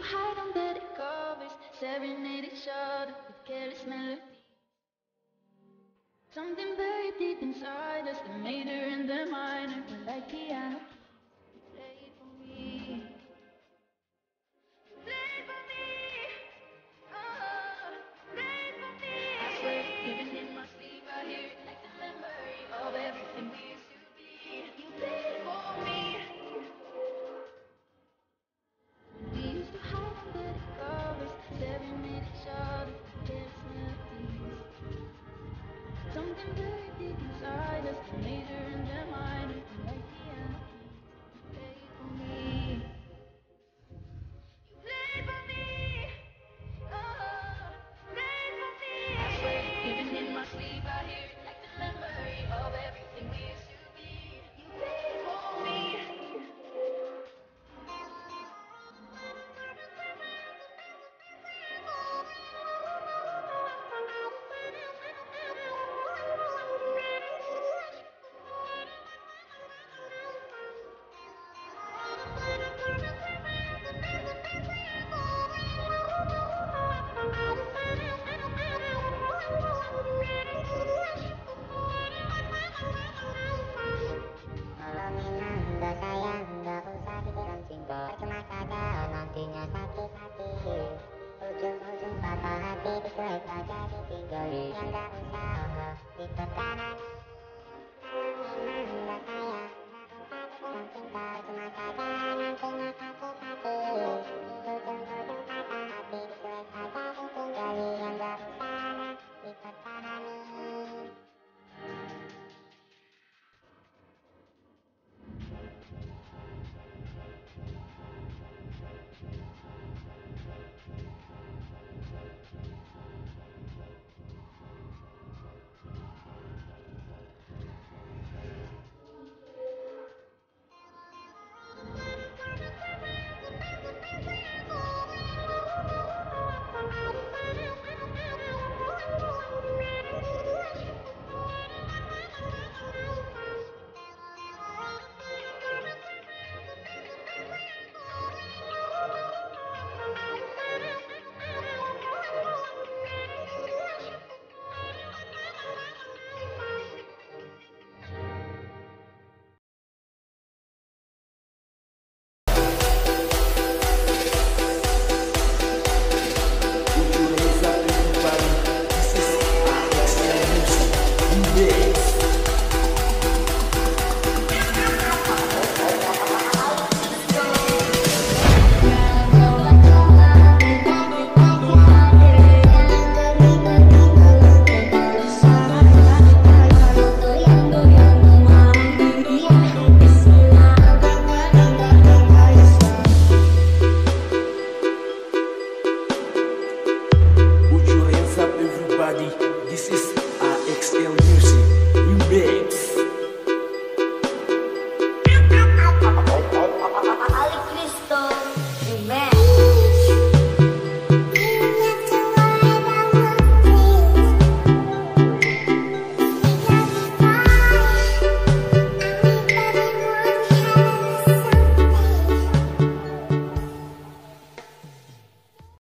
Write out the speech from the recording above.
hide under the covers, serenade each other with careless melodies. Something buried deep inside us, the major and the minor were like piano keys. Play it for me, play it for me, oh, play it for me. I swear, even in my sleep, I hear it like the memory of everything we used to be. You play it for me. We used to hide under the covers, serenade each other with careless melodies. Something buried deep inside us, the major and the minor, like piano keys. Play it for me, you play it for me, oh, play it for me. I swear, even in my sleep, I hear it like the memory of everything we used to be. You play it for me. Menanda sayang, gak usah pikiran cinta. Percuma saja nantinya sakit hati. Ujung-ujung patah hati dicuek aja ditinggali. Yang gak usah dipertahankan. Menanda sayang, gak usah pikiran cinta. Percuma saja